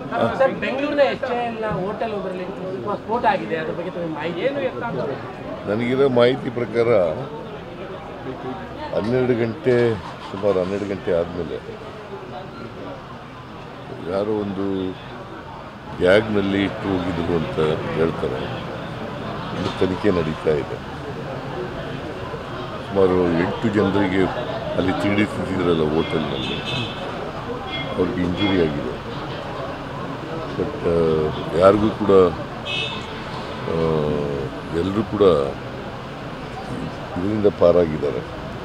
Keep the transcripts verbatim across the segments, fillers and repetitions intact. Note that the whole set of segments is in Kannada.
ಬೆಂಗಳೂರಿನ ಎಚ್ ಎ ಎಲ್ ಹೋಟೆಲ್ ಒಂದರಲ್ಲಿ ಸ್ಫೋಟ ಆಗಿದೆ, ಅದ್ರ ಬಗ್ಗೆ ಮಾಹಿತಿ ಏನು? ನನಗಿರೋ ಮಾಹಿತಿ ಪ್ರಕಾರ ಹನ್ನೆರಡು ಗಂಟೆ ಸುಮಾರು ಹನ್ನೆರಡು ಗಂಟೆ ಆದಮೇಲೆ ಯಾರೋ ಒಂದು ಬ್ಯಾಗ್ನಲ್ಲಿ ಇಟ್ಟು ಹೋಗಿದ್ರು ಅಂತ ಹೇಳ್ತಾರೆ. ಇದು ತನಿಖೆ ನಡೀತಾ ಇದೆ. ಸುಮಾರು ಎಂಟು ಜನರಿಗೆ ಅಲ್ಲಿ ತಿಂಡಿ ತಿಂತಿದ್ರಲ್ಲ ಹೋಟೆಲ್ನಲ್ಲಿ, ಅವ್ರಿಗೆ ಇಂಜುರಿ ಆಗಿದೆ. ಬಟ್ ಯಾರಿಗೂ ಕೂಡ ಎಲ್ಲರೂ ಕೂಡ ಇದರಿಂದ ಪಾರಾಗಿದ್ದಾರೆ.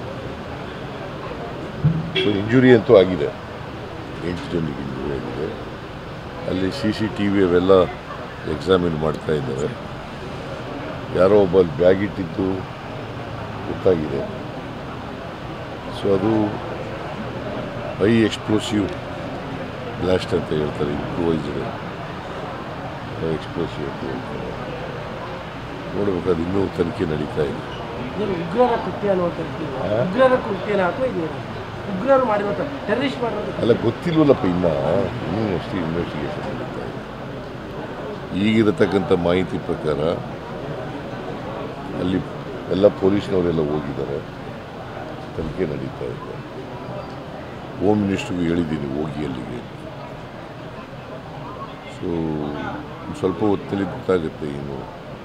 ಸೊ ಇಂಜುರಿ ಅಂತೂ ಆಗಿದೆ, ಎಂಟು ಜನರಿಗೆ ಇಂಜುರಿ ಆಗಿದೆ. ಅಲ್ಲಿ ಸಿ ಸಿ ಟಿ ವಿ ಅವೆಲ್ಲ ಎಕ್ಸಾಮಿನ್ ಮಾಡ್ತಾ ಇದ್ದಾರೆ. ಯಾರೋ ಒಬ್ಬ ಅಲ್ಲಿ ಬ್ಯಾಗ್ ಇಟ್ಟಿದ್ದು ಗೊತ್ತಾಗಿದೆ. ಸೊ ಅದು ಹೈ ಎಕ್ಸ್ಪ್ಲೋಸಿವ್ ಬ್ಲಾಸ್ಟ್ ಅಂತ ಹೇಳ್ತಾರೆ, ಇಂಪ್ರೂವೈಸ್ಡ್ ಎಕ್ಸ್ಪ್ಲೋಸಿವ್ ಅಂತ ಹೇಳ್ತಾರೆ. ನೋಡಬೇಕು, ಅದು ಇನ್ನೂ ತನಿಖೆ ನಡೀತಾ ಇದೆ. ಉಗ್ರರ ಕೃತ್ಯ ಉಗ್ರರ ಕೃತ್ಯನ ಅಥವಾ ಇದು ಉಗ್ರರು ಮಾಡಿರೋದು ಟೆರರಿಸ್ಟ್ ಮಾಡಿರೋದು ಅಲ್ಲ, ಗೊತ್ತಿಲ್ವಲ್ಲಪ್ಪ, ಇನ್ನು ಇನ್ನೂ ಅಷ್ಟೇ ಇನ್ವೆಸ್ಟಿಗೇಷನ್ ನಡೀತಾ ಇದೆ. ಈಗಿರತಕ್ಕಂಥ ಮಾಹಿತಿ ಪ್ರಕಾರ ಅಲ್ಲಿ ಎಲ್ಲ ಪೊಲೀಸ್ನವರೆಲ್ಲ ಹೋಗಿದ್ದಾರೆ, ತನಿಖೆ ನಡೀತಾ ಇದೆ. ಹೋಮ್ ಮಿನಿಸ್ಟ್ರಿಗೂ ಹೇಳಿದ್ದೀನಿ ಹೋಗಿ ಅಲ್ಲಿಗೆ. ಸೊ ಸ್ವಲ್ಪ ಹೊತ್ತಲ್ಲಿ ಗೊತ್ತಾಗುತ್ತೆ ಏನು.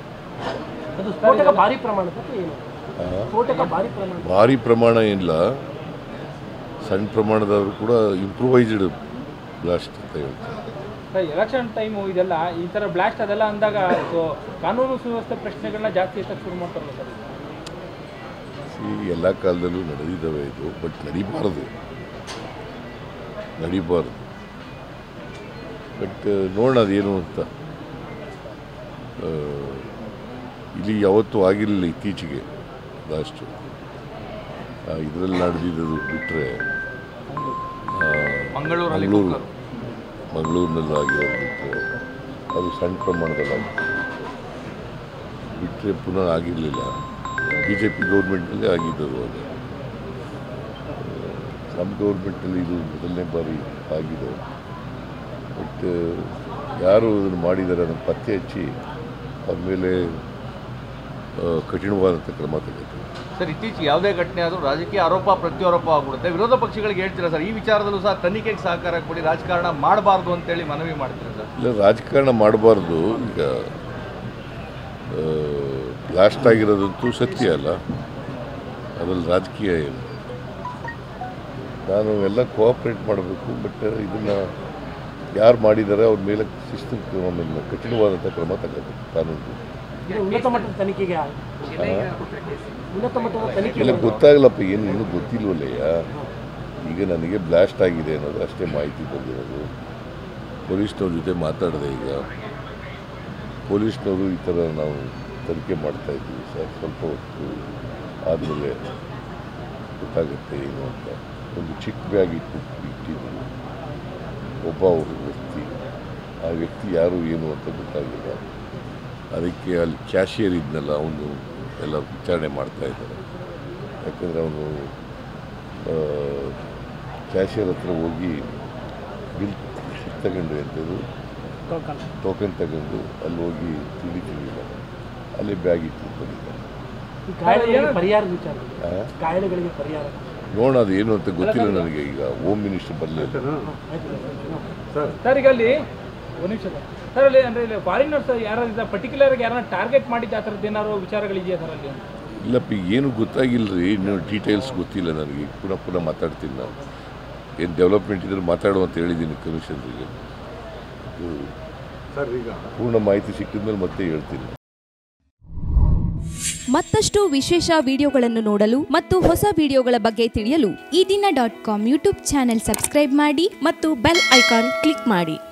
ಭಾರಿ ಪ್ರಮಾಣ ಏನಿಲ್ಲ, ಸಣ್ಣ ಪ್ರಮಾಣದವರು ಕೂಡ ಇಂಪ್ರೂವೈಸ್ಡ್ ಬ್ಲಾಸ್ಟ್ ಅಂತ ಹೇಳ್ತಾರೆ. ಎಲೆಕ್ಷನ್ ಟೈಮು ಇದೆಲ್ಲ ಈ ಥರ ಬ್ಲಾಸ್ಟ್ ಅದೆಲ್ಲ ಅಂದಾಗ ಕಾನೂನು ಸುವ್ಯವಸ್ಥೆ ಪ್ರಶ್ನೆಗಳನ್ನ ಜಾಸ್ತಿ ಎತ್ತಕ್ಕೆ ಶುರು ಮಾಡ್ತಾರಲ್ಲ ಸರ್. ಸಿ ಎಲ್ಲ ಕಾಲದಲ್ಲೂ ನಡೆದಿದ್ದಾವೆ ಇದು, ಬಟ್ ನಡಿಬಾರ್ದು ನಡಿಬಾರ್ದು ಬಟ್ ನೋಡೋಣ ಅದೇನು ಅಂತ. ಇಲ್ಲಿ ಯಾವತ್ತೂ ಆಗಿರಲಿಲ್ಲ ಇತ್ತೀಚೆಗೆ ಬ್ಲಾಸ್ಟು. ಇದರಲ್ಲಿ ನಡೆದಿದ್ದು ಬಿಟ್ಟರೆ ಮಂಗಳೂರು ಮಂಗಳೂರಿನಲ್ಲಿ ಆಗಿರೋದು ಬಿಟ್ಟರೆ ಅದು ಸಣ್ಣ ಪ್ರಮಾಣದಲ್ಲಾಗಿತ್ತು. ಬಿಟ್ಟರೆ ಪುನಃ ಆಗಿರಲಿಲ್ಲ. ಬಿ ಜೆ ಪಿ ಗೌರ್ಮೆಂಟಲ್ಲೇ ಆಗಿದ್ದರು. ಅದು ನಮ್ಮ ಗೌರ್ಮೆಂಟಲ್ಲಿ ಇದು ಮೊದಲನೇ ಬಾರಿ ಆಗಿದೆ. ಬಟ್ ಯಾರು ಇದನ್ನು ಮಾಡಿದ್ದಾರೆ ಅದನ್ನು ಪತ್ತೆ ಹಚ್ಚಿ ಅವ್ರ ಮೇಲೆ ಕಠಿಣವಾದಂಥ ಕ್ರಮ ತಗೋತೀವಿ. ಸರ್, ಇತ್ತೀಚೆಗೆ ಯಾವುದೇ ಘಟನೆ ಆದರೂ ರಾಜಕೀಯ ಆರೋಪ ಪ್ರತ್ಯಾರೋಪ ಆಗ್ಬಿಡುತ್ತೆ. ವಿರೋಧ ಪಕ್ಷಗಳಿಗೆ ಹೇಳ್ತೀರಾ ಸರ್, ಈ ವಿಚಾರದಲ್ಲೂ ಸಹ ತನಿಖೆಗೆ ಸಹಕಾರ ಕೊಡಿ, ರಾಜಕಾರಣ ಮಾಡಬಾರ್ದು ಅಂತೇಳಿ ಮನವಿ ಮಾಡ್ತೀರಾ ಸರ್? ಇಲ್ಲ, ರಾಜಕಾರಣ ಮಾಡಬಾರ್ದು. ಈಗ ಬ್ಲಾಸ್ಟ್ ಆಗಿರೋದಂತೂ ಸತ್ಯ ಅಲ್ಲ, ಅದರಲ್ಲಿ ರಾಜಕೀಯ ಏನು. ನಾನು ಎಲ್ಲ ಕೋಆಪ್ರೇಟ್ ಮಾಡಬೇಕು. ಬಟ್ ಇದನ್ನು ಯಾರು ಮಾಡಿದ್ದಾರೆ ಅವ್ರ ಮೇಲೆ ಶಿಸ್ತು ಕ್ರಮ, ಕಠಿಣವಾದಂಥ ಕ್ರಮ ತಗೋಬೇಕು ಕಾನೂನು. ಉನ್ನತ ಮಟ್ಟದ ತನಿಖೆಗೆ ಉನ್ನತ ಮಟ್ಟದ ತನಿಖೆ ಇಲ್ಲ, ಗೊತ್ತಾಗಲಪ್ಪ, ಏನು ಇನ್ನೂ ಗೊತ್ತಿಲ್ವಲ್ಲಯ್ಯ. ಈಗ ನನಗೆ ಬ್ಲಾಸ್ಟ್ ಆಗಿದೆ ಅನ್ನೋದು ಅಷ್ಟೇ ಮಾಹಿತಿ ಬಂದಿರೋದು. ಪೊಲೀಸ್ನವ್ರ ಜೊತೆ ಮಾತಾಡಿದೆ. ಈಗ ಪೊಲೀಸ್ನವರು ಈ ಥರ ನಾವು ತನಿಖೆ ಮಾಡ್ತಾಯಿದ್ದೀವಿ ಸರ್, ಸ್ವಲ್ಪ ಹೊತ್ತು ಆದಮೇಲೆ ಗೊತ್ತಾಗುತ್ತೆ ಏನು ಅಂತ. ಒಂದು ಚಿಕ್ಕ ಬ್ಯಾಗ್ ಇಟ್ಟು ಇಟ್ಟಿದ್ದರು ಒಬ್ಬ ಅವರು ವ್ಯಕ್ತಿ. ಆ ವ್ಯಕ್ತಿ ಯಾರು ಏನು ಅಂತ ಗೊತ್ತಾಗಿಲ್ಲ. ಅದಕ್ಕೆ ಅಲ್ಲಿ ಕ್ಯಾಶಿಯರ್ ಇದ್ನಲ್ಲ, ಅವನು ಎಲ್ಲ ವಿಚಾರಣೆ ಮಾಡ್ತಾಯಿದ್ದಾರೆ. ಯಾಕಂದರೆ ಅವನು ಕ್ಯಾಶಿಯರ್ ಹತ್ರ ಹೋಗಿ ಬಿಲ್ ತಗೊಂಡು ಎಂಥದ್ದು ಟೋಕನ್ ತಗೊಂಡು ಅಲ್ಲಿ ಹೋಗಿ ತಿಂಡಿ ತಿಂದಿಲ್ಲ, ಅಲ್ಲಿ ಬ್ಯಾಗ್ ಇಟ್ಟು ಬಂದಿದ್ದಾರೆ. ನೋಡೋಣ ಅದು ಏನು ಅಂತ ಗೊತ್ತಿಲ್ಲ ನನಗೆ. ಈಗ ಹೋಮ್ ಮಿನಿಸ್ಟರ್ ಬರಲಿಲ್ಲ ಸರ್. ಈಗ ಅಲ್ಲಿ ಒಂದು ನಿಮಿಷ ಸರ್, ಅಲ್ಲಿ ಅಂದರೆ ಇಲ್ಲಿ ಫಾರಿನರ್ಸ್ ಯಾರು ಪರ್ಟಿಕ್ಯುಲರ್ ಯಾರನ್ನ ಟಾರ್ಗೆಟ್ ಮಾಡಿದ್ದು ಆ ಥರದ್ದು ಏನಾದ್ರು ವಿಚಾರಗಳಿದೆಯಾ ಸರ್ ಅಲ್ಲಿ? ಇಲ್ಲಪ್ಪ, ಏನು ಗೊತ್ತಾಗಿಲ್ಲ ರೀ, ಇನ್ನೂ ಡೀಟೇಲ್ಸ್ ಗೊತ್ತಿಲ್ಲ ನನಗೆ. ಪುನಃ ಪುನಃ ಮಾತಾಡ್ತೀನಿ ನಾನು. ಏನು ಡೆವಲಪ್ಮೆಂಟ್ ಇದ್ರೆ ಮಾತಾಡುವ ಅಂತ ಹೇಳಿದ್ದೀನಿ ಕಮಿಷನರಿಗೆ. ಸರ್, ಈಗ ಪೂರ್ಣ ಮಾಹಿತಿ ಸಿಕ್ಕಿದ ಮೇಲೆ ಮತ್ತೆ ಹೇಳ್ತೀನಿ. ಮತ್ತಷ್ಟು ವಿಶೇಷ ವಿಡಿಯೋಗಳನ್ನು ನೋಡಲು ಮತ್ತು ಹೊಸ ವಿಡಿಯೋಗಳ ಬಗ್ಗೆ ತಿಳಿಯಲು ಈ ದಿನ dot com YouTube channel subscribe ಮಾಡಿ ಮತ್ತು ಬೆಲ್ ಐಕಾನ್ ಕ್ಲಿಕ್ ಮಾಡಿ.